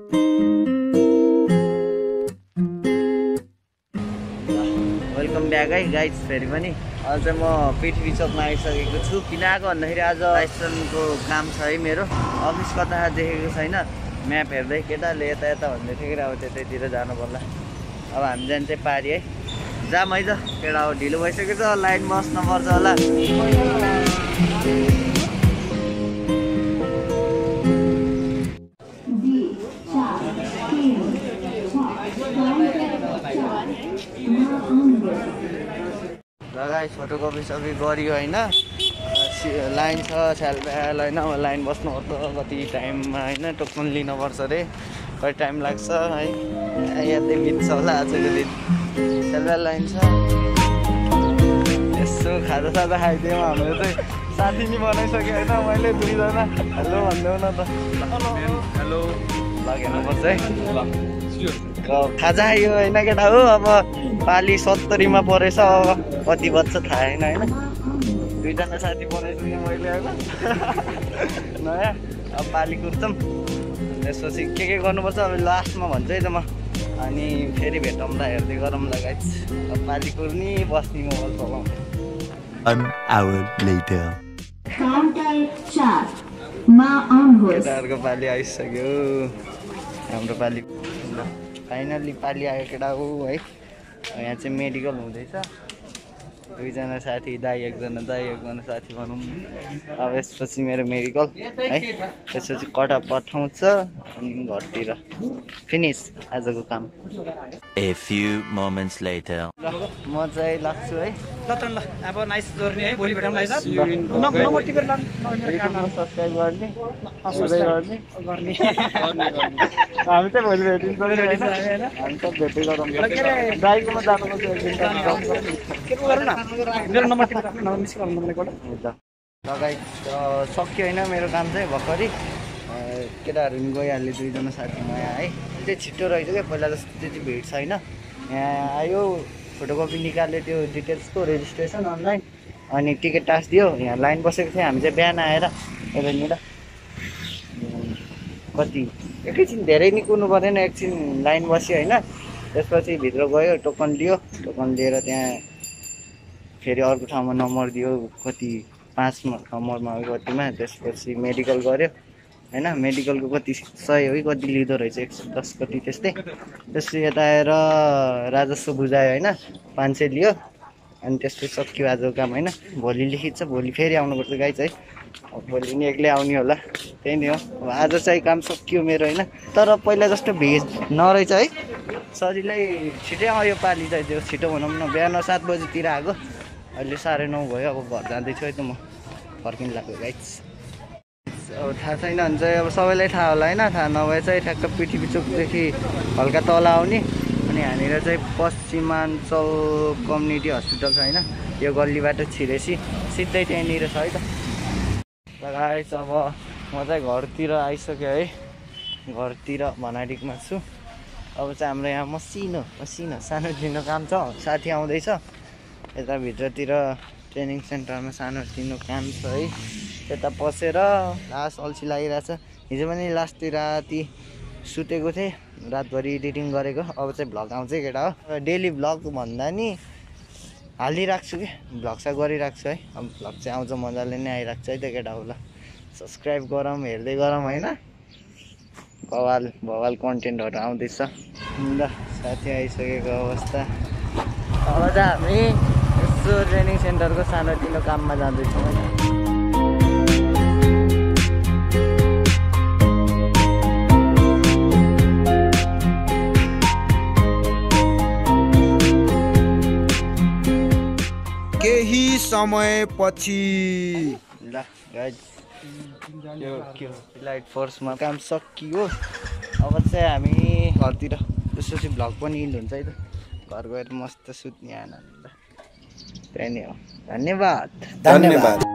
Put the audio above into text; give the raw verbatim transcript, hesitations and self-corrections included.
Welcome back है guys. फेरि पनि आज म पृथ्वी चोकमा आइसकेको छु। किन आएको भन्दाखेरि आज लाइसेन्सको काम छ है मेरो। अफिस कता देखेको छैन, म्याप हेर्दै केटाले यता यता भन्दै थियो कि अब त्यतैतिर जानु पर्ला। अब हामी जाने चाहिँ पारी है, जाम है त केटा। हो ढिलो भइसकेको छ, लाइन बस्न पर्छ होला। गाइस फोटोकपी सबै गरियो होइन, लाइन छ स्यालब्याल होइन। अब लाइन बस्नुपर्छ कति टाइममा होइन, टोकन लिनुपर्छ अरे, कति टाइम लाग्छ है। यादै बित्छ होला आजको दिन। स्यालब्याल लाइन छ। यसो खाजा साजा खाइदिउँ। हाम्रो चाहिँ साथी नि बनाइसक्यो होइन मैले, दुईजना हेलो भनिदेऊ न त। हेलो लग हेर्नुपर्छ है। खाजा खायो होइन केटा हो। अब पाली सत्तरीमा परेछ, अब कति बज्छ थाहा छैन होइन। दुईजना साथी बनाइसकेँ मैले होइन नयाँ। अब पाली कुर्छौँ, त्यसपछि के के गर्नुपर्छ अब लास्टमा भन्छु है त म। अनि फेरि भेटौँला, हेर्दै गरौँला गाइस। अब पाली कुर्नी बस्ने मोबाइल चलाउँ। An hour later. केटाहरूको पाली आइसक्यो, हाम्रो पाली फाइनल्ली पाली आयो केटा हो है। यहाँ चाहिँ मेडिकल हुँदैछ। दुईजना साथी, दाई एकजना दाई एकजना साथी भनौँ। अब यसपछि मेरो मेडिकल है, त्यसपछि कटा पठाउँछ अनि घरतिर फिनिस आजको काम। A few moments later. म चाहिँ लाग्छु है। ल त ल अब नाइस जर्नी है, भोलि भेटौँला है सर। नम्बर टिकट लानु, सब्सक्राइब गर्ने गर्ने हामी चाहिँ भोलि भेटिन्छ होइन। हामी त भेटै गरौँ। दाइकोमा जानुपर्छ एकदिन। के पो गरौँ न, मेरो नम्बर टिकट राख्नु न, मिस गर्नु मलाई एकपल्ट। लगाइ सक्यो होइन मेरो काम चाहिँ भर्खरै। केटाहरू पनि गइहाल्यो दुईजना साथी नयाँ है। त्यो छिट्टो रहेछ क्या, पहिला जस्तो त्यति भिड छैन। यहाँ आयो, फोटोकपी निकाल्यो त्यो डिटेल्सको, रेजिस्ट्रेसन अनलाइन, अनि टिकट टाँसिदियो। यहाँ लाइन बसेको थियो हामी चाहिँ बिहान आएर यतानिर। कति एकैछिन धेरै नि कुर्नु परेन, एकछिन लाइन बस्यो होइन। त्यसपछि भित्र गयो, टोकन लियो। टोकन लिएर त्यहाँ फेरि अर्को ठाउँमा नम्बर दियो, कति पाँच नम्बरमा हो कतिमा। त्यसपछि मेडिकल गऱ्यो होइन। मेडिकलको कति सय हो कि कति लिँदो रहेछ, एक सय दस कति त्यस्तै। त्यसपछि यता आएर राजस्व बुझायो होइन, पाँच सय लियो। अनि त्यसपछि सक्यो आजको काम होइन। भोलि लिखिन्छ, भोलि फेरि आउनुपर्छ गाइस है। भोलि पनि एक्लै आउने होला, त्यही नै हो। अब आज चाहिँ काम सकियो मेरो होइन। तर पहिला जस्तो भिड नरहेछ है, सजिलै छिटै आयो पाली चाहिँ। त्यो छिटो भनौँ न, बिहान सात बजीतिर आएको, अहिले साढे नौ भयो। अब घर जाँदैछु है त म, फर्किनु लाग्यो गाइस। अब थाहा छैन भने चाहिँ अब सबैलाई थाहा होला होइन। थाहा नभए चाहिँ ठ्याक्क पृथ्वी चोकदेखि हल्का तल आउने, अनि यहाँनिर चाहिँ पश्चिमाञ्चल कम्युनिटी हस्पिटल छ होइन। यो गल्लीबाट छिरेपछि सिधै त्यहाँनिर छ है त गाइस। अब म चाहिँ घरतिर आइसक्यो है, घरतिर भनाडिकमा छु। अब चाहिँ हाम्रो यहाँ मसिनो मसिनो सानो तिनो काम छ। साथी आउँदैछ यता भित्रतिर, ट्रेनिङ सेन्टरमा सानो तिनो काम छ है। त्यता पसेर लास्ट अल्छी लागिरहेछ। हिजो पनि लास्टतिर राति सुतेको थिएँ, रातभरि एडिटिङ गरेको। अब चाहिँ भ्लग आउँछ केटा हो। डेली भ्लग भन्दा नि हालिराख्छु कि, भ्लग चाहिँ गरिराख्छु है। अब भ्लग चाहिँ आउँछ, मजाले नै आइरहेको छ है त केटा हो। ल सब्सक्राइब गरौँ, हेर्दै गरौँ होइन। बवाल बवाल कन्टेन्टहरू आउँदैछ। ल साथी आइसकेको अवस्था। अब चाहिँ हामी यसो ट्रेनिङ सेन्टरको सानोतिनो काममा जाँदैछौँ होइन। केही समयपछि ल गाइस, यो के लाइट फोर्समा काम सकियो। अब चाहिँ हामी घरतिर त्यसपछि भ्लग पनि इन्ड हुन्छ है त। घर गएर मस्त सुत्ने आनन्द, त्यही नै हो। धन्यवाद धन्यवाद।